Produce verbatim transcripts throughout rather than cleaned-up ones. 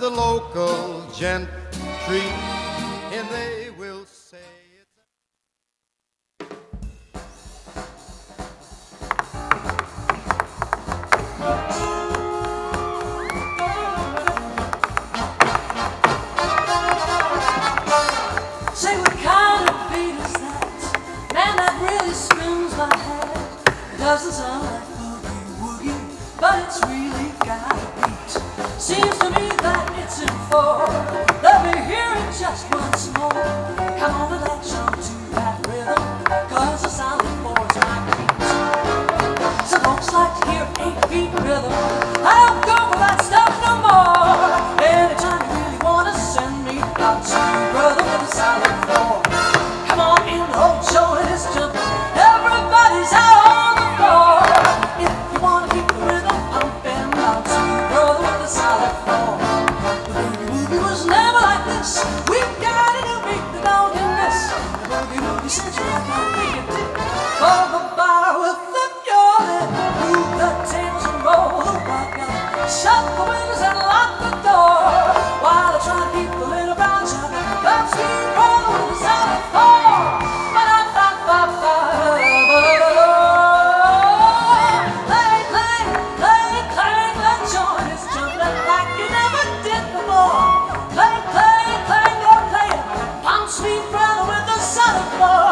the local gentry, and they will say it's Say, what kind of beat is that? Man, that really spins my head. It doesn't sound like boogie woogie, but it's really got a beat. Seems to me that it's in four. Let me hear it just once more. Come on and latch on to that rhythm, cause the sound of four is my beat. Some folks like to hear eight beat rhythm. I don't go for that stuff no more. Anytime you really wanna send me out to brother with a solid four. Come on in, the whole show is jumping. Everybody's out on the floor. If you wanna keep the rhythm pumping, out to brother with a solid four. The boogie woogie was never like this. We got a new beat that don't get miss. The boogie woogie sends you like I think it did. For the bar will flip your lid, move the tables and roll the rock out. Shut the windows and lock the door, while I try to keep the little brown child. Let's keep rolling with a solid four. Ba-da-ba-ba-ba. Play, play, play, play, the joint is jumping like you never did before. Play, play, play, no play it. Palm sweet brother with a solid four.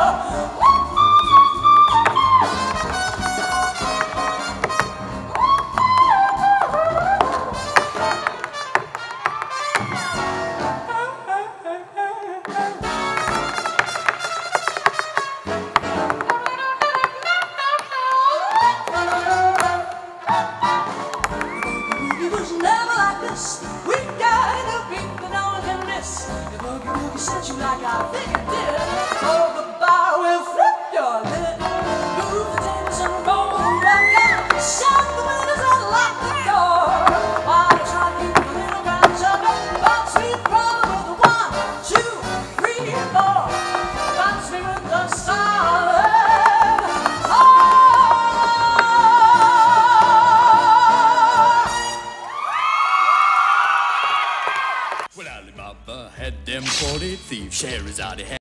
We got a new beat that no one can miss. The boogie woogie sent you like I think it did. Oh, the bar will flip your lid, move the tables and roll the rock out. Shut the windows and lock the door, while I try to keep the little brown jumping. Bounce sweet brother with a one, two, three, four. Bounce me with the solid four. Well, Alibaba had them forty thieves. Scheherazade had